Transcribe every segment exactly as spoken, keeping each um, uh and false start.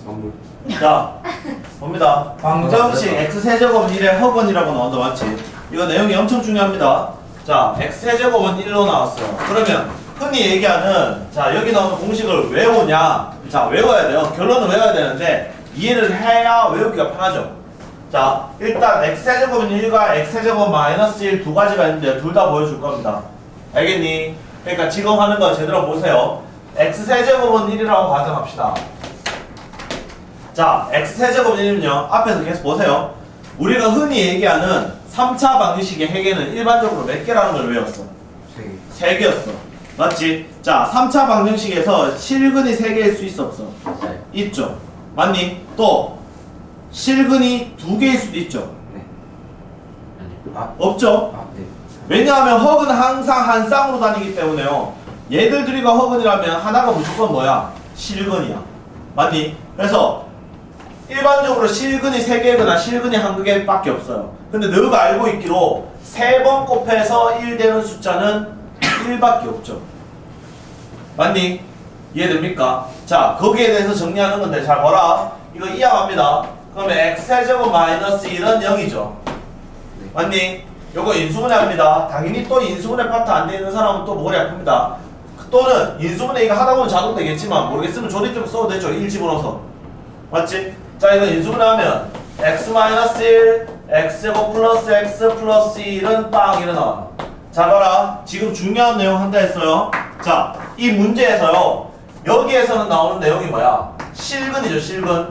선물. 자, 봅니다. 방정식 x세제곱은 일의 허근이라고 나온다, 맞지? 이거 내용이 엄청 중요합니다. 자, x세제곱은 일로 나왔어요. 그러면 흔히 얘기하는, 자, 여기 나오는 공식을 외우냐? 자, 외워야 돼요. 결론은 외워야 되는데 이해를 해야 외우기가 편하죠. 자, 일단 x세제곱은 일과 x세제곱 마이너스 일 두 가지가 있는데 둘 다 보여줄 겁니다. 알겠니? 그러니까 지금 하는 거 제대로 보세요. x세제곱은 일이라고 가정합시다. 자, x세제곱은 일은요, 앞에서 계속 보세요. 우리가 흔히 얘기하는 삼 차 방정식의 해계는 일반적으로 몇 개라는 걸 외웠어? 세 개. 세 개였어. 맞지? 자, 삼 차 방정식에서 실근이 세 개일 수 있어, 없어? 네. 있죠. 맞니? 또 실근이 두 개일 수도 있죠. 네. 아니. 아. 없죠? 아, 네. 왜냐하면 허근 항상 한 쌍으로 다니기 때문에요. 얘들 둘이가 허근이라면 하나가 무조건 뭐야? 실근이야. 맞니? 그래서 일반적으로 실근이 세 개거나 실근이 한 개밖에 없어요. 근데 너가 알고 있기로 세 번 곱해서 일 되는 숫자는 일밖에 없죠. 맞니? 이해됩니까? 자, 거기에 대해서 정리하는 건데 잘 봐라. 이거 이항합니다. 그러면 x제곱 마이너스 일은 영이죠. 맞니? 요거 인수분해 합니다. 당연히 또 인수분해 파트 안 돼 있는 사람은 또 머리 아픕니다. 또는 인수분해 이거 하다 보면 자동 되겠지만 모르겠으면 조립 좀 써도 되죠. 일 집어넣어서. 맞지? 자, 이거 인수분해 하면 x 마이너스 일, x제곱 플러스 x 플러스 일은 빵 일어나. 자, 봐라. 지금 중요한 내용 한다 했어요. 자, 이 문제에서요. 여기에서는 나오는 내용이 뭐야? 실근이죠, 실근.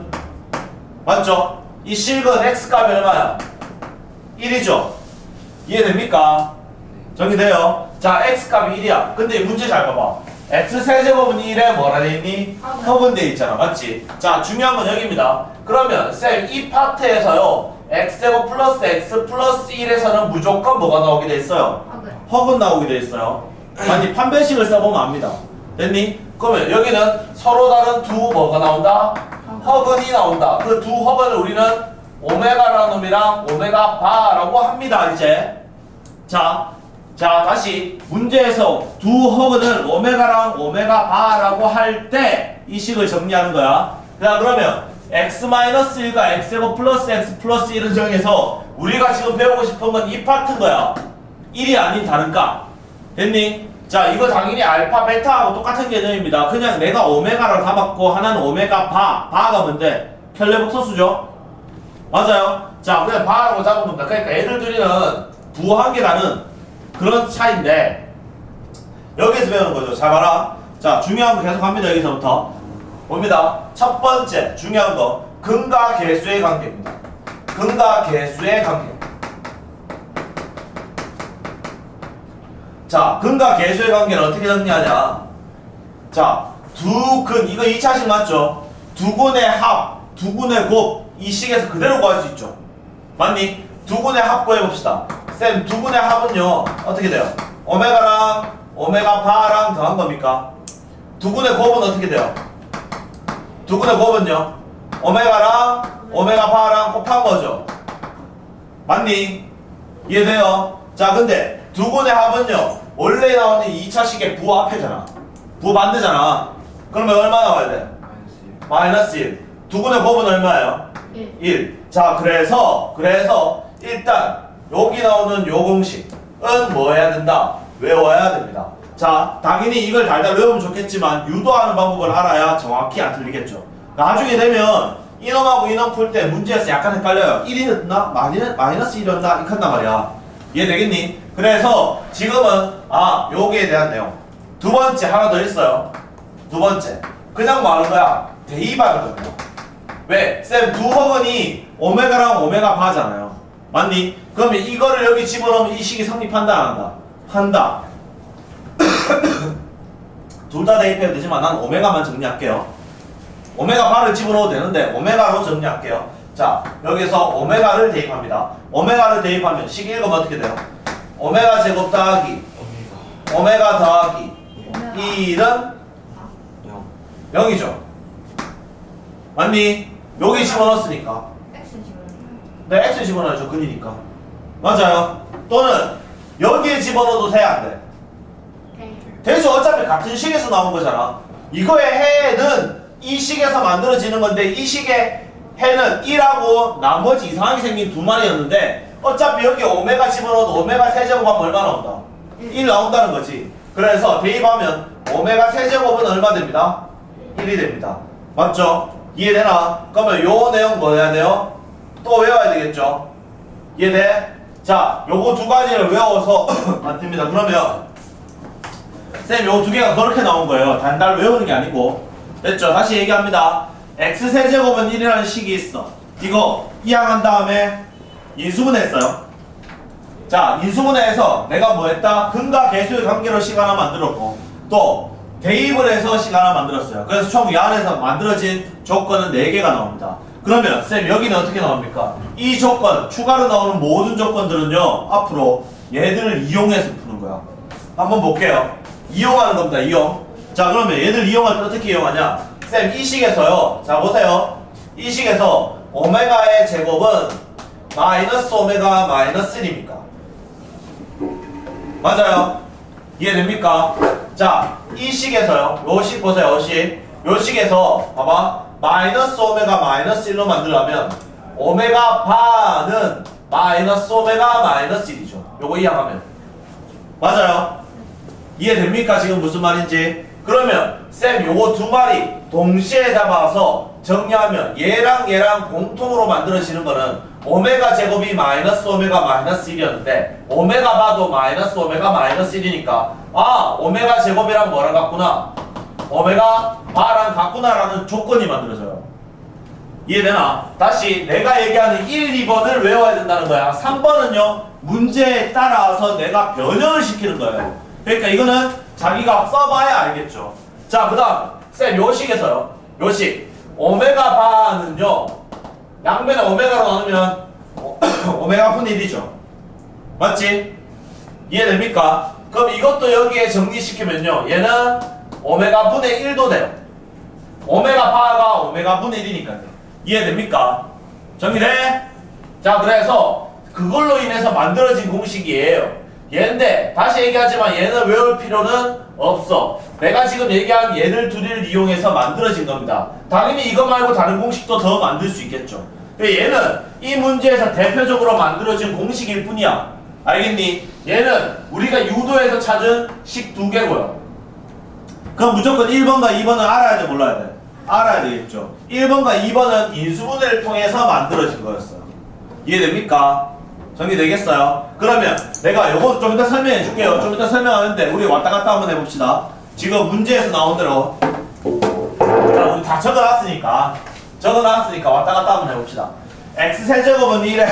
맞죠? 이 실근 x값이 얼마야? 일이죠? 이해됩니까? 정리돼요? 자, x값이 일이야. 근데 이 문제 잘 봐봐. x세제곱은 일에 뭐라 돼있니? 허근 돼 있잖아. 맞지? 자, 중요한 건 여기입니다. 그러면 쌤, 이 파트에서요. x제곱 플러스 x 플러스 일에서는 무조건 뭐가 나오게 돼 있어요? 허근 나오게 돼 있어요. 아니, 판별식을 써보면 압니다. 됐니? 그러면 여기는 서로 다른 두 뭐가 나온다? 허근이 나온다. 그 두 허근을 우리는 오메가라는 놈이랑 오메가 바라고 합니다. 이제 자, 자 다시 문제에서 두 허근을 오메가랑 오메가 바라고 할 때 이 식을 정리하는 거야. 자, 그러면 x-일과 x제곱 플러스 x 플러스 일을 정해서 우리가 지금 배우고 싶은 건 이 파트인 거야. 일이 아닌 다른 값. 됐니? 자, 이거 당연히 알파, 베타하고 똑같은 개념입니다. 그냥 내가 오메가를 잡았고 하나는 오메가 바. 바가 뭔데? 편례복소수죠? 맞아요? 자, 그냥 바라고 잡은 겁니다. 그러니까 애들 둘이는 부호한계라는 그런 차이인데 여기에서 배우는 거죠. 잘 봐라. 자, 중요한 거 계속 합니다. 여기서부터 봅니다. 첫 번째 중요한 거 근과 계수의 관계입니다. 근과 계수의 관계. 자, 근과 계수의 관계는 어떻게 정리하냐? 자, 두 근, 이거 이 차식 맞죠? 두 근의 합, 두 근의 곱, 이 식에서 그대로 구할 수 있죠. 맞니? 두 근의 합 구해봅시다. 쌤, 두 근의 합은요, 어떻게 돼요? 오메가랑 오메가 바랑 더한 겁니까? 두 근의 곱은 어떻게 돼요? 두 근의 곱은요? 오메가랑 오메가 바랑 곱한 거죠. 맞니? 이해돼요? 자, 근데 두 근의 합은요, 원래 나오는 이 차식의 부호 앞에잖아. 부호 반대잖아. 그러면 얼마 나와야 돼? 마이너스 일. 두 근의 곱은 얼마예요? 일. 일. 자, 그래서, 그래서, 일단, 여기 나오는 요 공식은 뭐 해야 된다? 외워야 됩니다. 자, 당연히 이걸 달달 외우면 좋겠지만, 유도하는 방법을 알아야 정확히 안 틀리겠죠. 나중에 되면, 이놈하고 이놈 풀 때 문제에서 약간 헷갈려요. 일이었나? 마이너스 일이었나? 이렇게 한단 말이야. 이해되겠니? 그래서, 지금은, 아, 요기에 대한 내용. 두 번째, 하나 더 있어요. 두 번째. 그냥 뭐 하는 거야? 대입하거든요. 왜? 쌤, 두 허근이 오메가랑 오메가 바잖아요. 맞니? 그러면 이거를 여기 집어넣으면 이 식이 성립한다, 안 한다? 한다. 둘 다 대입해도 되지만 난 오메가만 정리할게요. 오메가 바를 집어넣어도 되는데 오메가로 정리할게요. 자, 여기서 오메가를 대입합니다. 오메가를 대입하면 식 읽으면 어떻게 돼요? 오메가 제곱 더하기 오메가, 오메가 더하기 일은 영이죠. 맞니? 여기 집어넣었으니까. X 집어넣어요. 네, X 집어넣어야죠. 근이니까. 맞아요. 또는 여기에 집어넣어도 돼, 안 돼? 네. 되죠. 어차피 같은 식에서 나온 거잖아. 이거의 해는 이 식에서 만들어지는 건데 이 식의 해는 일하고 나머지 이상하게 생긴 두 마리였는데 어차피 여기 오메가 집어넣어도 오메가 세제곱하면 얼마 나온다? 일 나온다는 거지. 그래서 대입하면 오메가 세제곱은 얼마 됩니다? 일이 됩니다. 맞죠? 이해되나? 그러면 요 내용 뭐 해야 돼요? 또 외워야 되겠죠? 이해돼? 자, 요거 두 가지를 외워서 안 됩니다. 그러면 쌤 요 두 개가 그렇게 나온 거예요. 단단히 외우는 게 아니고. 됐죠? 다시 얘기합니다. x세제곱은 일이라는 식이 있어. 이거 이항한 다음에 인수분해했어요. 자, 인수분해해서 내가 뭐 했다? 근과 계수의 관계로 식 하나 만들었고 또 대입을 해서 식 하나 만들었어요. 그래서 총 이 안에서 만들어진 조건은 네 개가 나옵니다. 그러면 쌤 여기는 어떻게 나옵니까? 이 조건, 추가로 나오는 모든 조건들은요 앞으로 얘들을 이용해서 푸는 거야. 한번 볼게요. 이용하는 겁니다. 이용. 자, 그러면 얘들 이용할 때 어떻게 이용하냐? 쌤 이 식에서요, 자 보세요. 이 식에서 오메가의 제곱은 마이너스 오메가 마이너스 일입니까? 맞아요? 이해됩니까? 자, 이 식에서요, 요 식 보세요. 요 식. 요 식에서 봐봐, 마이너스 오메가 마이너스 일로 만들려면 오메가 바는 마이너스 오메가 마이너스 일이죠. 요거 이항하면. 맞아요? 이해됩니까? 지금 무슨 말인지? 그러면 쌤 요거 두 마리 동시에 잡아서 정리하면 얘랑 얘랑 공통으로 만들어지는 거는 오메가 제곱이 마이너스 오메가 마이너스 일이었는데 오메가 바도 마이너스 오메가 마이너스 일이니까 아 오메가 제곱이랑 뭐랑 같구나, 오메가 바랑 같구나 라는 조건이 만들어져요. 이해되나? 다시 내가 얘기하는 일, 이 번을 외워야 된다는 거야. 삼 번은요 문제에 따라서 내가 변형을 시키는 거예요. 그러니까 이거는 자기가 써봐야 알겠죠. 자, 그 다음 쌤 요식에서요, 요식 오메가 바는요 양변에 오메가로 나누면 오메가 분의 일이죠. 맞지? 이해됩니까? 그럼 이것도 여기에 정리시키면요 얘는 오메가 분의 일도 돼요. 오메가 바가 오메가 분의 일이니까요. 이해됩니까? 정리돼? 자, 그래서 그걸로 인해서 만들어진 공식이에요. 얘인데 다시 얘기하지만 얘는 외울 필요는 없어. 내가 지금 얘기한 얘들 둘을 이용해서 만들어진 겁니다. 당연히 이거 말고 다른 공식도 더 만들 수 있겠죠. 근데 얘는 이 문제에서 대표적으로 만들어진 공식일 뿐이야. 알겠니? 얘는 우리가 유도에서 찾은 식 두 개고요. 그럼 무조건 일 번과 이 번은 알아야 돼, 몰라야 돼? 알아야 되겠죠. 일 번과 이 번은 인수분해를 통해서 만들어진 거였어요. 이해됩니까? 정리되겠어요? 그러면 내가 요거 좀 이따 설명해 줄게요. 좀 이따 설명하는데 우리 왔다 갔다 한번 해봅시다. 지금 문제에서 나온 대로 자, 우리 다 적어놨으니까 적어놨으니까 왔다 갔다 한번 해봅시다. x세제곱은 일에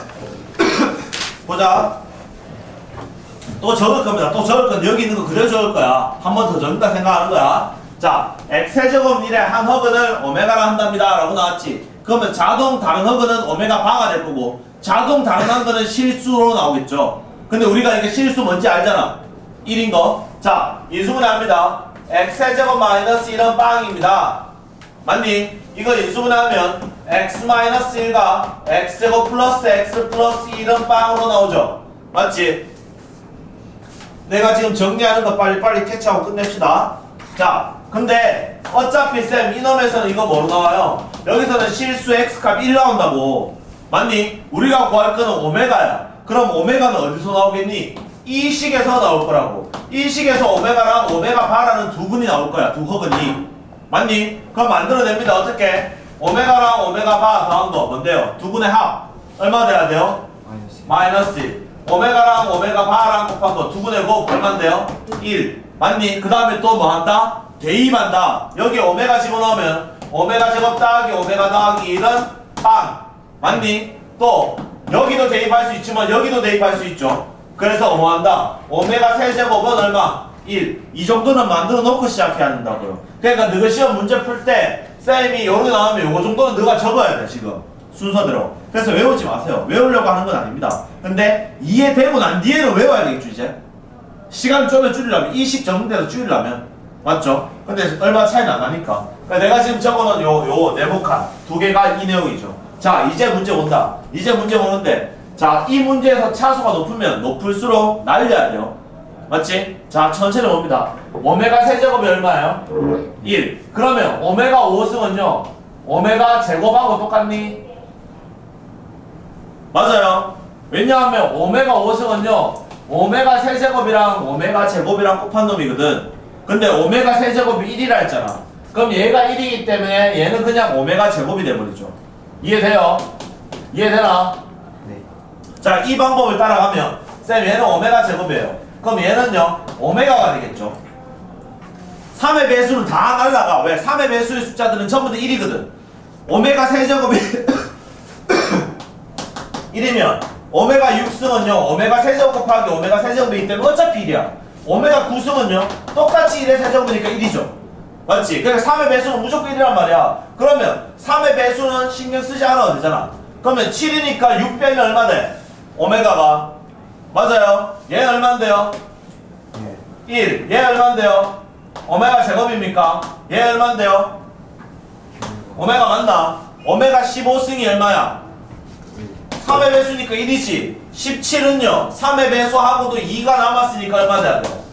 보자. 또 적을 겁니다. 또 적을 건데 여기 있는 거 그대로 적을 거야. 한 번 더 적는다 생각하는 거야. 자, x세제곱은 일에 한 허근을 오메가라 한답니다 라고 나왔지. 그러면 자동 다른 허근은 오메가 바가 될 거고 자동 다른 거는 실수로 나오겠죠. 근데 우리가 이게 실수 뭔지 알잖아. 일인 거. 자, 인수분해 합니다. x제곱 마이너스 일은 빵입니다. 맞니? 이거 인수분해 하면 x 마이너스 일과 x제곱 플러스 x 플러스 일은 빵으로 나오죠. 맞지? 내가 지금 정리하는 거 빨리빨리 캐치하고 끝냅시다. 자, 근데 어차피 쌤 이놈에서는 이거 뭐로 나와요? 여기서는 실수 x값 일 나온다고. 맞니? 우리가 구할 거는 오메가야. 그럼 오메가는 어디서 나오겠니? 이 식에서 나올 거라고. 이 식에서 오메가랑 오메가 바라는 두 분이 나올 거야. 두 허근이. 맞니? 그럼 만들어냅니다. 어떻게? 오메가랑 오메가 바 더한 거 뭔데요? 두 분의 합. 얼마 돼야 돼요? 마이너스 마이너스 일. 오메가랑 오메가 바랑 곱한 거 두 분의 곱 얼마인데요? 일. 맞니? 그 다음에 또 뭐 한다? 대입한다. 여기 오메가 집어넣으면 오메가 제곱 더하기 오메가 더하기 일은 빵. 맞니? 또 여기도 대입할 수 있지만 여기도 대입할 수 있죠. 그래서 뭐 한다? 오메가 세제곱은 얼마? 일. 이 정도는 만들어 놓고 시작해야 된다고요. 그러니까 너가 시험 문제 풀 때 쌤이 요렇게 나오면 요거 정도는 너가 적어야 돼. 지금 순서대로. 그래서 외우지 마세요. 외우려고 하는 건 아닙니다. 근데 이해되고 난 뒤에는 외워야 되겠죠. 이제 시간 좀 줄이려면 이 식 정도에서 줄이려면. 맞죠? 근데 얼마 차이는 안 나니까. 그러니까 내가 지금 적어놓은 요, 요 네모칸 두 개가 이 내용이죠. 자, 이제 문제 온다. 이제 문제 오는데 자, 이 문제에서 차수가 높으면 높을수록 날려야 돼요. 맞지? 자, 천천히 봅니다. 오메가 세제곱이 얼마예요? 일. 그러면 오메가 오 승은요, 오메가 제곱하고 똑같니? 맞아요. 왜냐하면 오메가 오 승은요, 오메가 세제곱이랑 오메가 제곱이랑 곱한 놈이거든. 근데 오메가 세제곱이 일이라 했잖아. 그럼 얘가 일이기 때문에 얘는 그냥 오메가 제곱이 돼버리죠. 이해돼요? 이해되나? 네. 자, 이 방법을 따라가면 쌤 얘는 오메가 제곱이에요. 그럼 얘는요 오메가가 되겠죠. 삼의 배수는 다 날라가. 왜? 삼의 배수의 숫자들은 전부 다 일이거든. 오메가 세제곱이 일이면 오메가 육 승은요 오메가 세제곱 곱하기 오메가 세제곱이기 때문에 어차피 일이야. 오메가 구 승은요 똑같이 일의 세제곱이니까 일이죠. 맞지? 그러니까 삼의 배수는 무조건 일이란 말이야. 그러면 삼의 배수는 신경 쓰지 않아도 되잖아. 그러면 칠이니까 육 빼면 얼마 돼? 오메가가. 맞아요. 얘 얼만데요? 예. 일. 얘 얼만데요? 오메가 제곱입니까? 얘 얼만데요? 오메가 맞나? 오메가 십오 승이 얼마야? 삼의 배수니까 일이지. 십칠은요 삼의 배수하고도 이가 남았으니까 얼마 돼야 돼요?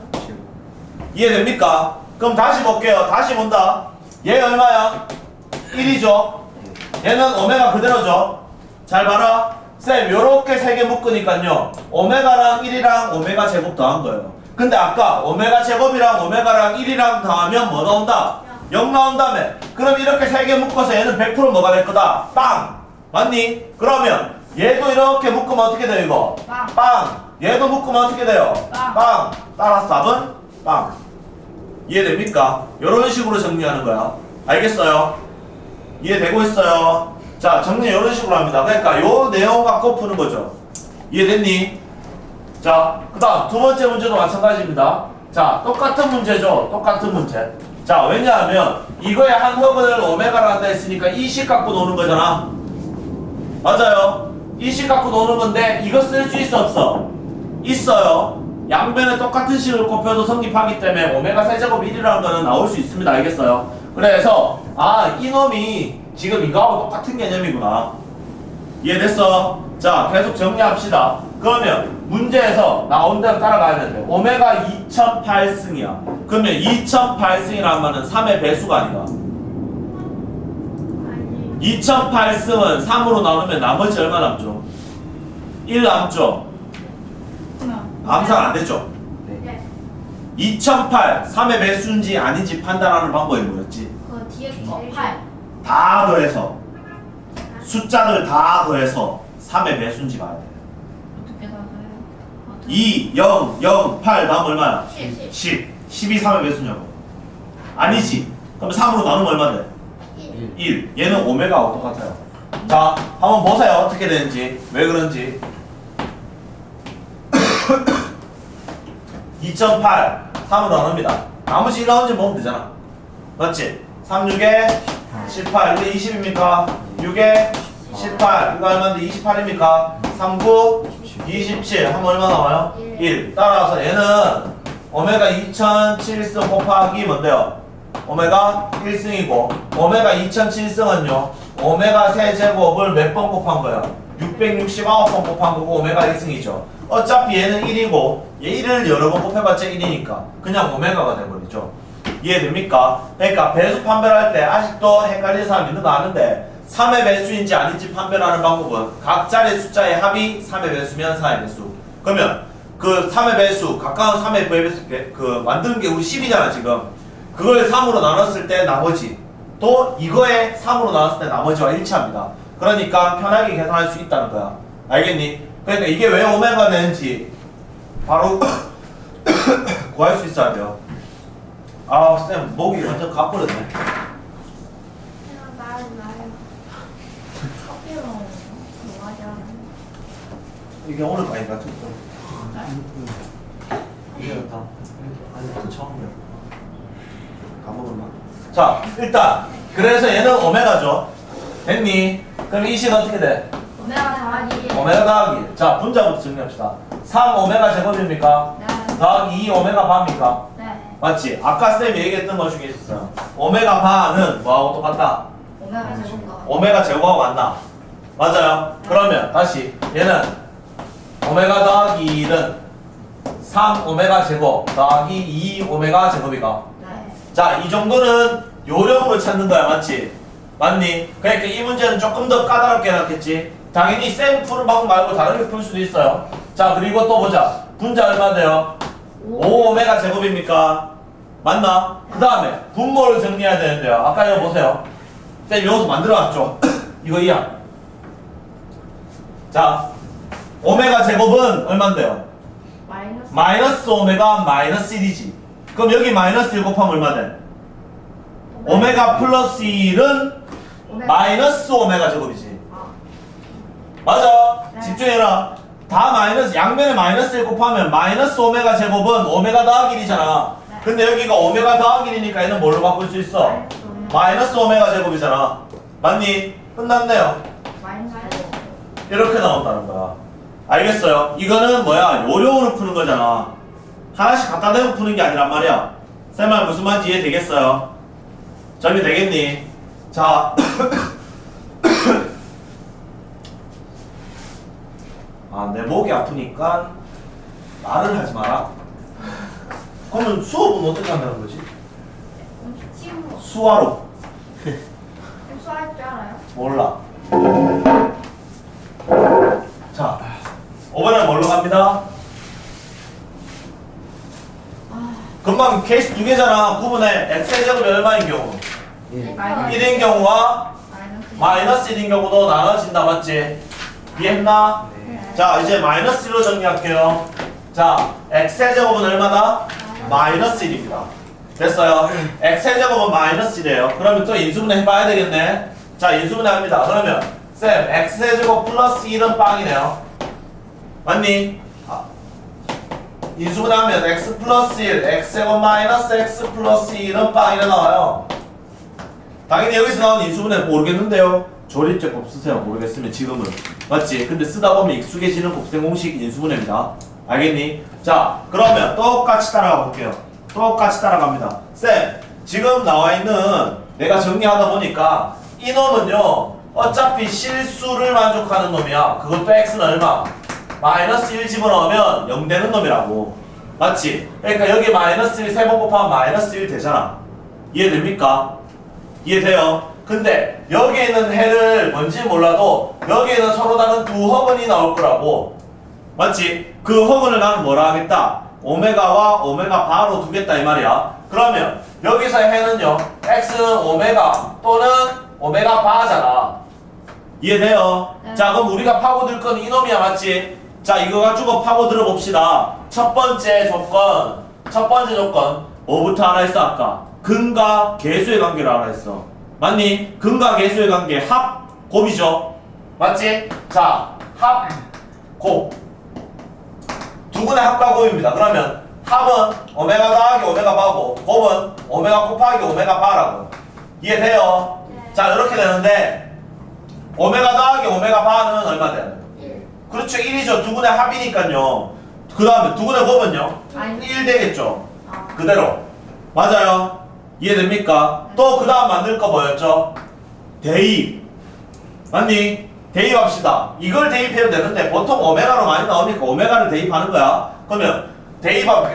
이해됩니까? 그럼 다시 볼게요. 다시 본다. 얘 얼마야? 일이죠. 얘는 오메가 그대로죠. 잘 봐라. 쌤 요렇게 세 개 묶으니까요 오메가랑 일이랑 오메가 제곱 더한 거예요. 근데 아까 오메가 제곱이랑 오메가랑 일이랑 더하면 뭐 나온다? 영 나온다며. 그럼 이렇게 세 개 묶어서 얘는 백 퍼센트 뭐가 될 거다? 빵! 맞니? 그러면 얘도 이렇게 묶으면 어떻게 돼요 이거? 빵. 빵! 얘도 묶으면 어떻게 돼요? 빵. 빵! 따라서 답은 빵. 이해됩니까? 이런 식으로 정리하는 거야. 알겠어요? 이해되고 있어요? 자, 정리 이런 식으로 합니다. 그러니까 요 내용 갖고 푸는 거죠. 이해됐니? 자, 그 다음 두 번째 문제도 마찬가지입니다. 자, 똑같은 문제죠. 똑같은 문제. 자, 왜냐하면 이거에 한 허근을 오메가로 한다 했으니까 이식 갖고 노는 거잖아. 맞아요. 이식 갖고 노는 건데 이거 쓸 수 있어 없어? 있어요. 양변에 똑같은 식을 곱혀도 성립하기 때문에 오메가 세제곱 일이라는 거는 나올 수 있습니다. 알겠어요? 그래서 아, 이놈이 지금 이거하고 똑같은 개념이구나. 이해됐어? 자, 계속 정리합시다. 그러면 문제에서 나온 대로 따라가야 되는데 오메가 이천팔 승이야. 그러면 이천팔 승이라는 말은 삼의 배수가 아니야. 이천팔 승은 삼으로 나누면 나머지 얼마 남죠? 일 남죠? 암산 안 되죠? 네. 이천팔, 삼의 배수인지 아닌지 판단하는 방법이 뭐였지? 그 뒤에 제일 팔. 다 더해서 숫자를 다 더해서 삼의 배수인지 봐야 돼. 어떻게 나가요? 이, 영, 영, 팔 다음 얼마야? 십. 십. 십이 삼의 배수냐고. 아니지. 그럼 삼으로 나누면 얼마 돼? 일. 얘는 오메가하고 똑같아요. 자, 한번 보세요. 어떻게 되는지. 왜 그런지. 이천팔 삼으로 나눕니다. 나머지 일 나오는지 보면 되잖아. 맞지? 삼, 육에 십팔. 이게 이십입니까? 육에 십팔. 이거 얼마인데 이십팔입니까? 삼, 구, 이십칠. 하면 얼마 나와요? 일. 따라서 얘는 오메가 이천칠 승 곱하기 뭔데요? 오메가 일 승이고 오메가 이천칠 승은요 오메가 세제곱을 몇 번 곱한 거야? 육백육십구 번 곱한 거고 오메가 일 승이죠. 어차피 얘는 일이고 얘 일을 여러 번 곱해봤자 일이니까 그냥 오메가가 돼버리죠. 이해됩니까? 그러니까 배수 판별할 때 아직도 헷갈리는 사람 있는 거 아는데 삼의 배수인지 아닌지 판별하는 방법은 각 자리 숫자의 합이 삼의 배수면 사의 배수. 그러면 그 삼의 배수, 가까운 삼의 배수 그 만드는 게 우리 십이잖아 지금. 그걸 삼으로 나눴을 때 나머지 또 이거에 삼으로 나눴을 때 나머지와 일치합니다. 그러니까 편하게 계산할 수 있다는 거야. 알겠니? 그러니까 이게 왜 오메가 되는지 바로 구할 수 있어야 돼요. 아, 쌤 목이 완전 가버렸네. 그냥 나요 나요. 커피로 뭐 하자. 이게 오늘까지 같은 거. 이게 다 아니 처음이야. 까먹었나? 자, 일단 그래서 얘는 오메가죠. 됐니? 그럼 이 식은 어떻게 돼? 오메가 더하기 일. 오메가 더하기. 자, 분자부터 정리합시다. 삼 오메가 제곱입니까? 네. 더하기 이 오메가 바입니까? 네. 맞지? 아까 쌤이 얘기했던 것 중에 있었어요. 오메가 바는 뭐하고 똑같다? 오메가 제곱과. 오메가 제곱하고 같나? 맞아요. 그러면 다시 얘는 오메가 더하기 일은 삼 오메가 제곱 더하기 이 오메가 제곱이가. 네. 자, 이 정도는 요령으로 찾는 거야, 맞지? 맞니? 그러니까 이 문제는 조금 더 까다롭게 해놨겠지? 당연히 쌤 푸는 방법 말고 다르게 풀 수도 있어요. 자, 그리고 또 보자. 분자 얼마 돼요? 오 오메가 제곱입니까? 맞나? 그 다음에 분모를 정리해야 되는데요. 아까 이거 보세요. 쌤 여기서 만들어놨죠? 이거 이야. 자, 오메가 제곱은 얼만데요? 마이너스. 마이너스 오메가 마이너스 일이지. 그럼 여기 마이너스 일 곱하면 얼마 돼? 오메가 플러스 일은 오메가. 마이너스 오메가 제곱이지. 아. 맞아. 네. 집중해라. 다 마이너스, 양변에 마이너스 일 곱하면 마이너스 오메가 제곱은 오메가 더하기 일이잖아. 네. 근데 여기가 오메가 더하기 일이니까 얘는 뭘로 바꿀 수 있어? 마이너스 오메가. 마이너스 오메가 제곱이잖아. 맞니? 끝났네요. 마이너스. 이렇게 나온다는 거야. 알겠어요? 이거는 뭐야? 요령으로 푸는 거잖아. 하나씩 갖다 대고 푸는 게 아니란 말이야. 쌤말 무슨 말인지 이해되겠어요? 정리 되겠니? 자. 아, 내 목이 아프니까 말을 하지 마라. 그러면 수업은 어떻게 한다는 거지? 치우. 수화로. 수할 줄 알아요? 몰라. 자, 이번엔 뭘로 갑니다? 아. 금방 케이스 두 개잖아. 구분에 x의 제곱이 얼마인 경우? 네. 마이너스. 일인 경우와 마이너스. 마이너스 일인 경우도 나눠진다, 맞지? 이해했나? 네. 자, 이제 마이너스 일로 정리할게요. 자, x의 제곱은 얼마다? 마이너스 일입니다. 됐어요? x의 제곱은 마이너스 일이에요. 그러면 또 인수분해 해봐야 되겠네. 자, 인수분해 합니다. 그러면 쌤, x의 제곱 플러스 일은 빵이네요. 맞니? 아. 인수분해 하면 x 플러스 일, x제곱 마이너스 x 플러스 일은 빵이라 나와요. 당연히 여기서 나오는 인수분해 모르겠는데요. 조립제법 쓰세요. 모르겠으면 지금은. 맞지? 근데 쓰다 보면 익숙해지는 곱셈 공식 인수분해입니다. 알겠니? 자, 그러면 똑같이 따라가 볼게요. 똑같이 따라갑니다. 쌤, 지금 나와 있는 내가 정리하다 보니까 이 놈은요, 어차피 실수를 만족하는 놈이야. 그것도 x는 얼마? 마이너스 일 집어넣으면 영 되는 놈이라고. 맞지? 그러니까 여기 마이너스 일 세 번 곱하면 마이너스 일 되잖아. 이해됩니까? 이해돼요? 근데 여기에 있는 해를 뭔지 몰라도 여기에는 서로 다른 두 허근이 나올 거라고. 맞지? 그 허근을 나는 뭐라 하겠다? 오메가와 오메가 바로 두겠다 이 말이야. 그러면 여기서의 해는요, x는 오메가 또는 오메가 바잖아. 이해돼요? 네. 자, 그럼 우리가 파고들 건 이놈이야, 맞지? 자, 이거 가지고 파고들어 봅시다. 첫 번째 조건, 첫 번째 조건 뭐부터 알아 했어 아까? 근과 계수의 관계를 알아 했어. 맞니? 근과 계수의 관계 합, 곱이죠. 맞지? 자, 합, 곱. 두 분의 합과 곱입니다. 그러면 합은 오메가 더하기 오메가 바고 곱은 오메가 곱하기 오메가 바라고. 이해돼요? 네. 자, 이렇게 되는데 오메가 더하기 오메가 바는 얼마 돼요? 일. 그렇죠. 일이죠. 두 분의 합이니까요. 그 다음에 두 분의 곱은요? 아니. 일 되겠죠. 아. 그대로. 맞아요. 이해됩니까? 또 그 다음 만들 거 뭐였죠? 대입. 맞니? 대입합시다. 이걸 대입해도 되는데 보통 오메가로 많이 나오니까 오메가를 대입하는 거야. 그러면 대입하면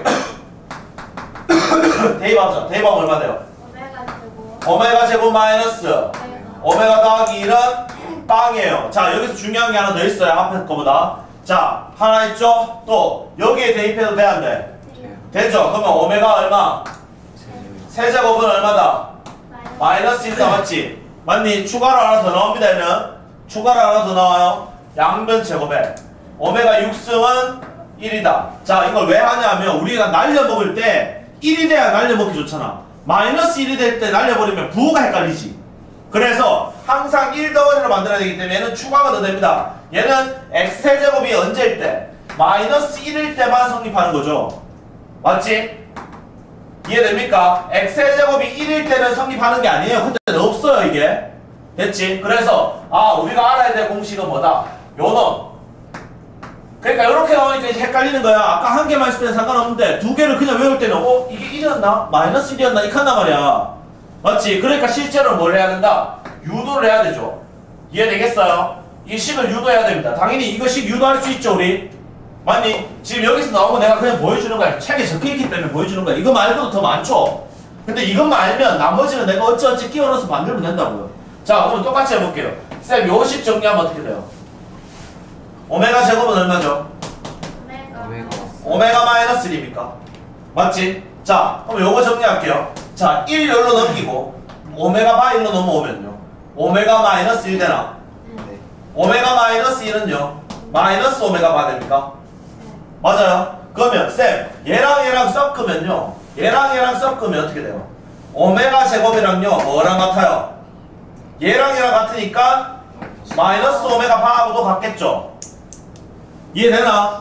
대입하자. 대입하면 얼마 돼요? 오메가 제곱. 오메가 제곱 마이너스 오메가 더하기 일은 빵이에요. 자, 여기서 중요한 게 하나 더 있어요. 앞에 거보다. 자, 하나 있죠? 또 여기에 대입해도 돼, 안 돼? 되죠? 그러면 오메가 얼마? 세제곱은 얼마다? 마이너스 일 나왔지? 맞니? 추가로 하나 더 나옵니다. 얘는 추가로 하나 더 나와요. 양변 제곱에 오메가 육 승은 일이다. 자, 이걸 왜 하냐면 우리가 날려먹을 때 일이 돼야 날려먹기 좋잖아. 마이너스 일이 될 때 날려버리면 부호가 헷갈리지. 그래서 항상 일 덩어리로 만들어야 되기 때문에 얘는 추가가 더 됩니다. 얘는 x세제곱이 언제일 때? 마이너스 일일 때만 성립하는 거죠. 맞지? 이해됩니까? x세제곱이 일일 때는 성립하는 게 아니에요. 근데 없어요 이게. 됐지? 그래서 아 우리가 알아야 될 공식은 뭐다? 요놈. 그러니까 이렇게 나오니까 이제 헷갈리는 거야. 아까 한 개만 있을 때는 상관없는데 두 개를 그냥 외울 때는 어? 이게 일이었나? 마이너스 일이었나? 이렇게 한단 말이야. 맞지? 그러니까 실제로 뭘 해야 된다? 유도를 해야 되죠. 이해되겠어요? 이 식을 유도해야 됩니다. 당연히 이거 식 유도할 수 있죠 우리? 맞니? 지금 여기서 나온 거 내가 그냥 보여주는 거야. 책에 적혀있기 때문에 보여주는 거야. 이거 말고도 더 많죠? 근데 이것만 알면 나머지는 내가 어찌어찌 끼워 넣어서 만들면 된다고요. 자, 그럼 똑같이 해볼게요. 쌤, 요식 정리하면 어떻게 돼요? 오메가 제곱은 얼마죠? 오메가. 오메가 마이너스 일입니까? 맞지? 자, 그럼 요거 정리할게요. 자, 일 열로 넘기고 오메가 바 일로 넘어오면요. 오메가 마이너스 일 되나? 네. 오메가 마이너스 일은요. 마이너스 오메가 바 됩니까? 맞아요. 그러면 쌤, 얘랑 얘랑 섞으면요. 얘랑 얘랑 섞으면 어떻게 돼요? 오메가 제곱이랑요. 뭐랑 같아요? 얘랑 얘랑 같으니까 마이너스 오메가 바하고도 같겠죠? 이해되나?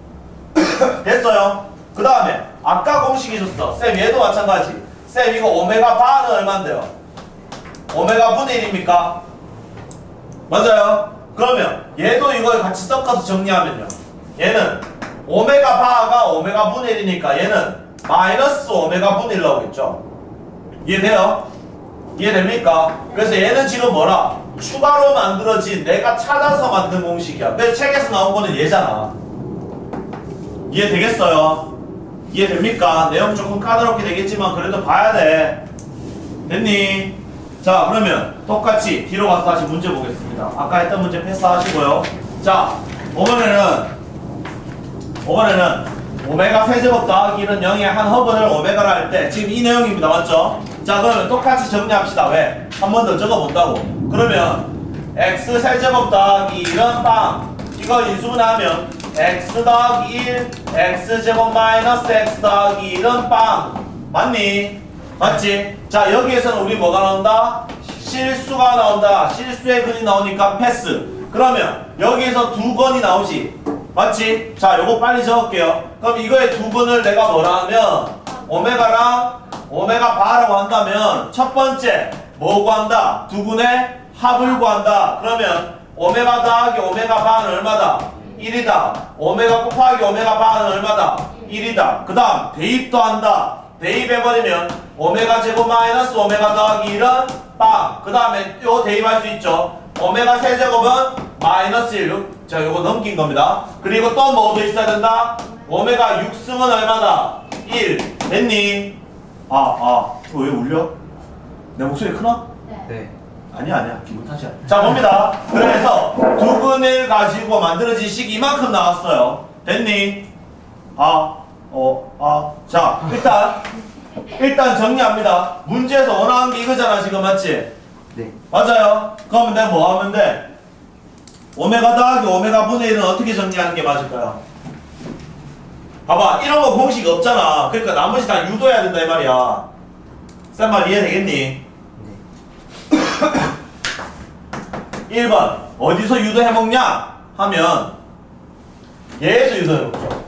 됐어요. 그 다음에 아까 공식이 줬어. 쌤 얘도 마찬가지. 쌤 이거 오메가 바는 얼만데요? 오메가 분의 일입니까? 맞아요. 그러면 얘도 이걸 같이 섞어서 정리하면요. 얘는 오메가 바가 오메가 분의 일이니까 얘는 마이너스 오메가 분의 일 나오겠죠? 이해돼요? 이해됩니까? 그래서 얘는 지금 뭐라? 추가로 만들어진 내가 찾아서 만든 공식이야. 그래서 책에서 나온 거는 얘잖아. 이해되겠어요? 이해됩니까? 내용 조금 까다롭게 되겠지만 그래도 봐야 돼. 됐니? 자, 그러면 똑같이 뒤로 가서 다시 문제 보겠습니다. 아까 했던 문제 패스하시고요. 자, 이번에는 이번에는 오메가 세제곱 더하기 일은 영의 한 허분을 오메가라 할 때 지금 이 내용입니다. 맞죠? 자, 그러면 똑같이 정리합시다. 왜? 한 번 더 적어본다고. 그러면 x 세제곱 더하기 일은 빵. 이거 인수분해하면 x 더하기 일, x제곱 마이너스 x 더하기 일은 빵. 맞니? 맞지? 자, 여기에서는 우리 뭐가 나온다? 실수가 나온다. 실수의 근이 나오니까 패스. 그러면 여기에서 두 건이 나오지. 맞지? 자, 요거 빨리 적을게요. 그럼 이거의 두 근을 내가 뭐라 하면 오메가랑 오메가 바라고 한다면 첫 번째 뭐 구한다? 두 근의 합을 구한다. 그러면 오메가 더하기 오메가 바는 얼마다? 일이다. 오메가 곱하기 오메가 바는 얼마다? 일이다. 그 다음 대입도 한다. 대입해버리면 오메가 제곱 마이너스 오메가 더하기 일은 빵. 그 다음에 요 대입할 수 있죠. 오메가 세제곱은 마이너스 일. 자, 요거 넘긴 겁니다. 그리고 또 뭐도 있어야 된다? 오메가 육 승은 얼마다? 일. 됐니? 아, 아. 왜 울려? 내 목소리 크나? 네. 아니야, 아니야. 기분 탓이야. 자, 봅니다. 그래서 두 근을 가지고 만들어진 식이 이만큼 나왔어요. 됐니? 아, 어, 아. 자, 일단, 일단 정리합니다. 문제에서 원하는 게 이거잖아, 지금. 맞지? 네. 맞아요. 그러면 내가 뭐 하면 돼? 오메가 더하기 오메가 분의 일은 어떻게 정리하는 게 맞을까요? 봐봐. 이런 거 공식이 없잖아. 그러니까 나머지 다 유도해야 된다, 이 말이야. 쌤 말 이해되겠니? 일 번 어디서 유도해먹냐 하면 얘에서 유도해먹죠.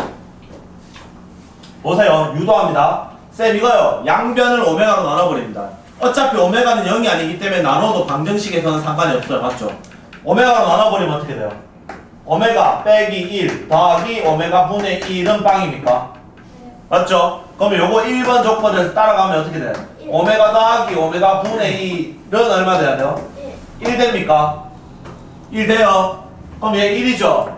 보세요. 유도합니다. 쌤 이거요. 양변을 오메가로 나눠버립니다. 어차피 오메가는 영이 아니기 때문에 나눠도 방정식에서는 상관이 없어요. 맞죠? 오메가로 나눠버리면 어떻게 돼요? 오메가 빼기 일 더하기 오메가 분의 일은 빵입니까? 맞죠? 그러면 요거 일 번 조건에서 따라가면 어떻게 돼요? 오메가 더하기 오메가 분의 일은 얼마 돼야 돼요? 일 됩니까? 일 돼요. 그럼 얘 일이죠?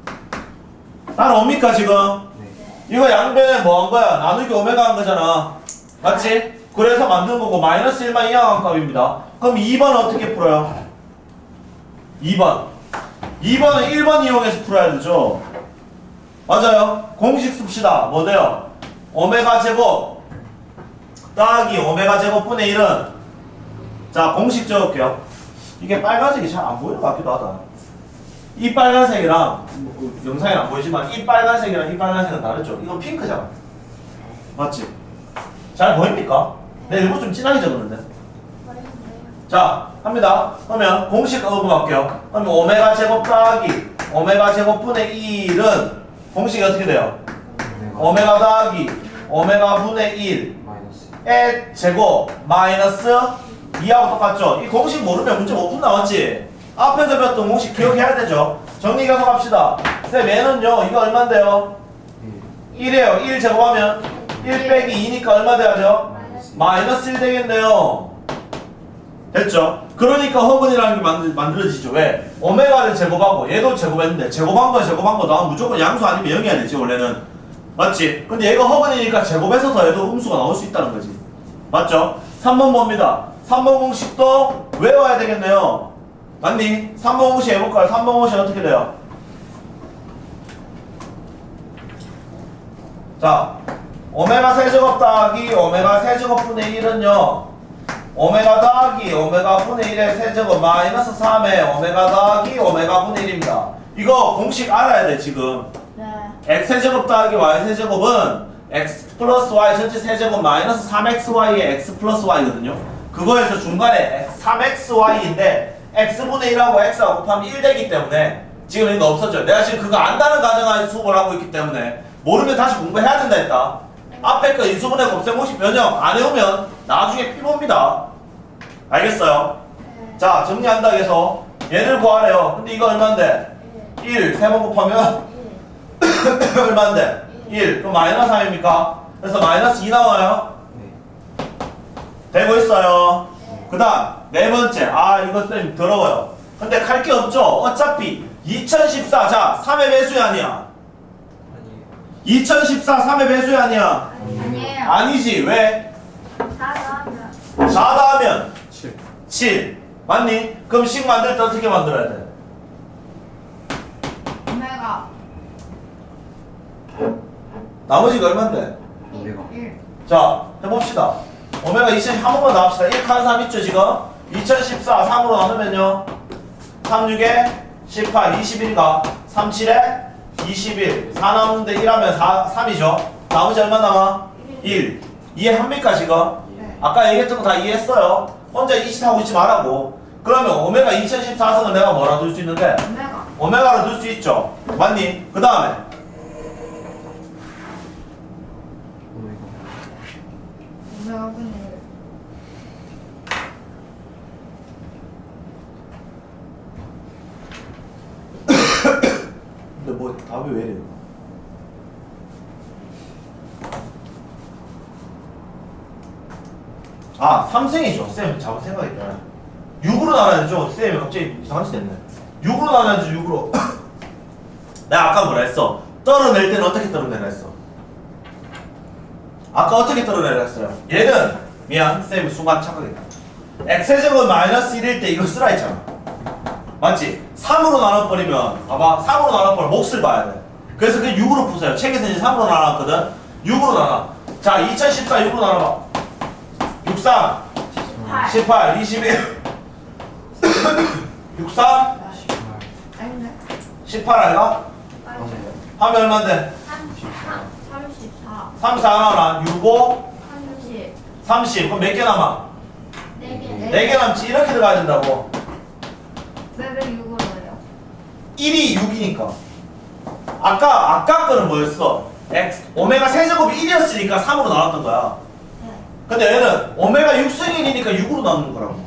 따라옵니까 지금? 네. 이거 양변에 뭐 한 거야? 나누기 오메가 한 거잖아. 맞지? 그래서 만든 거고 마이너스 일만 이항한 값입니다. 그럼 이 번 어떻게 풀어요? 이 번. 이 번은 일 번 이용해서 풀어야 되죠. 맞아요. 공식 씁시다. 뭐 돼요? 오메가 제곱 더하기 오메가 제곱 분의 일은 자 공식 적을게요. 이게 빨간색이 잘 안 보이는 것 같기도 하다. 이 빨간색이랑 뭐, 영상에 안 보이지만 이 빨간색이랑 이 빨간색은 다르죠. 이건 핑크잖아. 맞지? 잘 보입니까? 내 일부 좀 진하게 적었는데. 자 합니다. 그러면 공식 언급할게요. 그러면 오메가 제곱 더하기 오메가 제곱 분의 일은 공식이 어떻게 돼요? 오메가 더하기 오메가 분의 일의 제곱 마이너스 이하고 똑같죠? 이 공식 모르면 문제 못 푼다 맞지? 앞에서 배웠던 공식 기억해야 되죠? 정리 계속 합시다. 쌤 얘는요 이거 얼만데요? 일이에요. 일 제곱하면 일 빼기 이니까 얼마 돼야죠? 마이너스 일 되겠네요. 됐죠? 그러니까 허근이라는 게 만들, 만들어지죠. 왜? 오메가를 제곱하고 얘도 제곱했는데 제곱한 거 제곱한 거 나오면 무조건 양수 아니면 영이어야 되지 원래는. 맞지? 근데 얘가 허근이니까 제곱해서 더해도 음수가 나올 수 있다는 거지. 맞죠? 삼 번 봅니다. 삼 번 공식도 외워야 되겠네요. 맞니? 삼 번 공식 해볼까요? 삼 번 공식 어떻게 돼요? 자, 오메가 세제곱 더하기 오메가 세제곱 분의 일은요 오메가 더하기 오메가 분의 일의 세제곱 마이너스 삼의 오메가 더하기 오메가 분의 일입니다. 이거 공식 알아야 돼 지금. 네. x 세제곱 더하기 y 세제곱은 x 플러스 y 전체 세제곱 마이너스 삼 엑스 와이의 x 플러스 y거든요. 그거에서 중간에 삼 엑스 와이인데 x분의 일하고 x하고 곱하면 일 되기 때문에 지금 이거 없어져요. 내가 지금 그거 안다는 가정하에 수업을 하고 있기 때문에 모르면 다시 공부해야 된다 했다. 앞에 거 인수분해 곱셈 공식 변형 안 해오면 나중에 피봅니다. 알겠어요? 네. 자, 정리한다고 해서 얘를 구하래요. 근데 이거 얼만데? 일. 세 번 곱하면 얼만데? 일. 그럼 마이너스 삼입니까? 그래서 마이너스 이 나와요? 네. 되고 있어요. 그 다음 네 번째. 아 이거 쌤 더러워요. 근데 갈 게 없죠? 어차피 이천십사. 자, 삼의 배수야 아니야? 아니에요. 이천십사 삼의 배수야 아니야? 아니에요. 아니지. 왜? 사 더하면 사 더하면 칠. 칠. 맞니? 그럼 식 만들 때 어떻게 만들어야 돼? 오메가 나머지가 얼만데? 오메가. 일. 자, 해봅시다. 오메가 이천십 한 번만 더 합시다. 일 칸 삼 있죠 지금? 이천십사 삼으로 나누면요 삼 육에 십팔 이십일가 삼 칠에 이십일 사 남는데 일 하면 사, 삼이죠. 나머지 얼마 남아? 일. 이해합니까 지금? 네. 아까 얘기했던 거 다 이해했어요. 혼자 이식하고 있지 말라고. 그러면 오메가 이천십사 승을 내가 뭐라 둘 수 있는데? 오메가 오메가로 둘 수 있죠. 맞니? 그 다음에 오메가. 오메가 분의 일. 근데 뭐 답이 왜 이래요? 아, 삼승이죠. 쌤 잘못 생각했다. 육으로 나눠야 되죠. 쌤이 갑자기 이상한 짓 했네. 육으로 나눠야 되죠. 육으로. 내가 아까 뭐라 했어? 떨어낼 때는 어떻게 떨어내라 했어? 아까 어떻게 떨어내라 했어요? 얘는 미안. 쌤이 순간 착각했다. x제곱 마이너스 일일 때 이거 쓰라 했잖아. 맞지? 삼으로 나눠버리면 봐봐. 삼으로 나눠버리면 몫을 봐야 돼. 그래서 그 육으로 푸세요. 책에서 이제 삼으로 나눴거든. 육으로 나눠. 자, 이천십사 육으로 나눠봐. 육삼 십팔. 십팔 이십일 육삼 십팔. 아닌데? 십팔 알가? 하면 얼만데? 삼십사. 삼십사. 삼십사 하나 육오 삼십. 삼십. 그럼 몇 개 남아? 네 개. 네 개 남지. 이렇게 들어가야 된다고. 왜왜 육으로 해요? 일이 육이니까. 아까 아까 거는 뭐였어? x 오메가 세제곱이 일이었으니까 삼으로 나눴던 거야. 네. 근데 얘는 오메가 육 승 일이니까 육으로 나누는 거라고.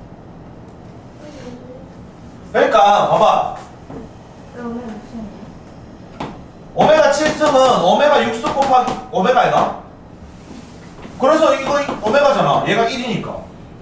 그러니까 봐봐. 왜 오메가 무슨 오메가 칠 승은 오메가 육 승 곱하기 오메가이가? 그래서 이거 오메가잖아. 얘가 일이니까.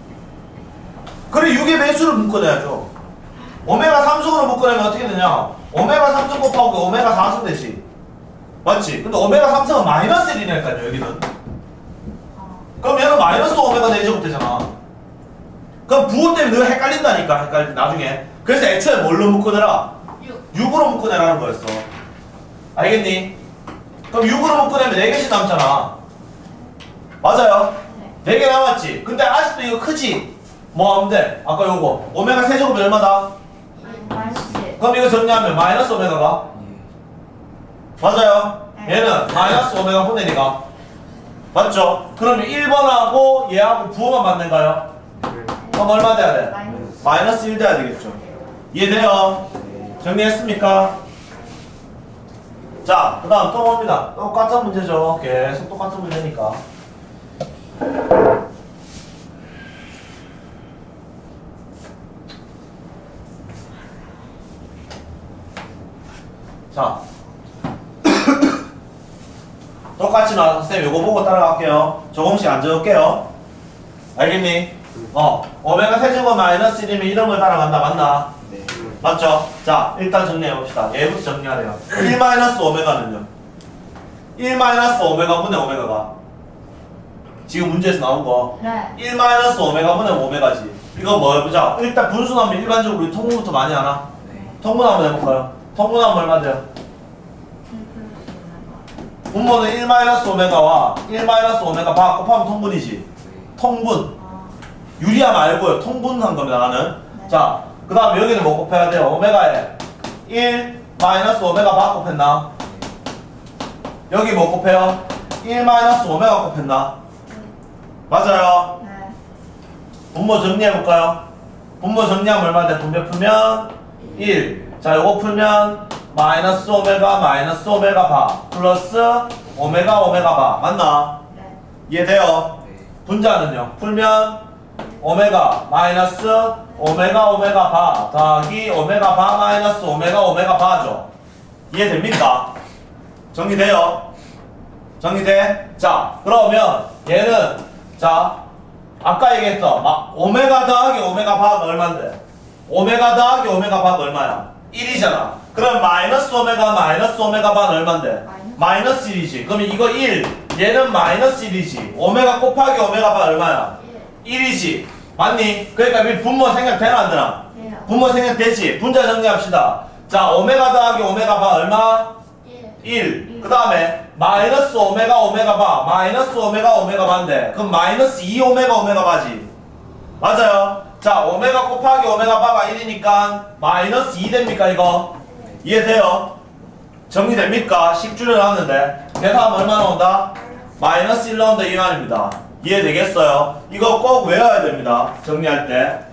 그래 육의 배수를 묶어내야죠. 오메가 삼 승으로 묶어내면 어떻게 되냐? 오메가 삼 승 곱하고 오메가 사 승 되지. 맞지? 근데 오메가 삼 승은 마이너스 일이니까요 여기는. 그럼 얘는 마이너스 오메가 네 제곱 되잖아. 그럼 부호 때문에 너 헷갈린다니까. 헷갈리 나중에. 그래서 애초에 뭘로 묶어내라? 육. 육으로 묶어내라는 거였어. 알겠니? 그럼 육으로 묶어내면 네 개씩 남잖아. 맞아요? 네. 네 개 남았지? 근데 아직도 이거 크지? 뭐 하면 돼? 아까 요거 오메가 세제곱이 얼마다? 마이너스 일. 그럼 이거 정리하면 마이너스 오메가가? 맞아요? 네. 얘는 마이너스 오메가 분의 일이가 맞죠? 그러면 일 번하고 얘하고 부호만 맞는가요? 그럼 얼마 돼야 돼? 마이너스. 마이너스 일 돼야 되겠죠. 이해돼요? 정리했습니까? 자, 그 다음 또 봅니다. 똑같은 문제죠. 계속 똑같은 문제니까. 자. 똑같이 나와서 쌤 요거 보고 따라갈게요. 저 공식 안 적을게요. 알겠니? 어. 오메가 세제곱 마이너스 일이면 이런 걸 따라간다. 맞나? 네. 맞죠? 자, 일단 정리해봅시다. 얘부터 정리하래요. 일 마이너스 오메가는요? 일 마이너스 오메가분의 오메가가 지금 문제에서 나온 거 네. 일 마이너스 오메가분의 오메가지. 이거 뭐 해보자. 일단 분수나면 일반적으로 우리 통분부터 많이 하나? 네. 통분 한번 해볼까요? 통분하면 얼마 돼요? 분모는 일 마이너스 오메가와 일 마이너스 오메가 바 곱하면 통분이지. 네. 통분. 아, 유리화 말고요. 통분한 겁니다. 나는. 네. 자, 그 다음에 여기는 뭐 곱해야 돼요? 오메가에 일 마이너스 오메가 바 곱했나? 여기 뭐 곱해요? 일 마이너스 오메가 곱했나? 맞아요. 네. 분모 정리해볼까요? 분모 정리하면 얼마 돼? 분배 풀면 일. 자, 요거 풀면 마이너스 오메가 마이너스 오메가 바 플러스 오메가 오메가 바 맞나? 네. 이해돼요? 네. 분자는요? 풀면 오메가 마이너스 오메가 오메가 바 더하기 오메가 바 마이너스 오메가 오메가 바죠. 이해됩니까? 정리돼요? 정리돼? 자, 그러면 얘는 자 아까 얘기했어. 막 오메가 더하기 오메가 바가 얼마인데? 오메가 더하기 오메가 바가 얼마야? 일이잖아. 그럼 마이너스 오메가 마이너스 오메가 바는 얼마인데? 마이너스? 마이너스 일이지. 그러면 이거 일. 얘는 마이너스 일이지. 오메가 곱하기 오메가 바 얼마야? 일. 일이지. 맞니? 그러니까 우리 분모 생각되나 안 되나? 돼요. 분모 생각되지? 분자 정리합시다. 자, 오메가 더하기 오메가 바 얼마? 일. 일. 그 다음에 마이너스 오메가 오메가 바 마이너스 오메가 오메가 바인데 그럼 마이너스 이 오메가 오메가 바지. 맞아요. 자, 오메가 곱하기 오메가 바가 일이니까 마이너스 이 됩니까 이거? 이해돼요? 정리됩니까? 십 줄여 놨는데 계산하면 얼마 나온다? 마이너스 일 나온다 이 말입니다. 이해되겠어요? 이거 꼭 외워야 됩니다. 정리할 때.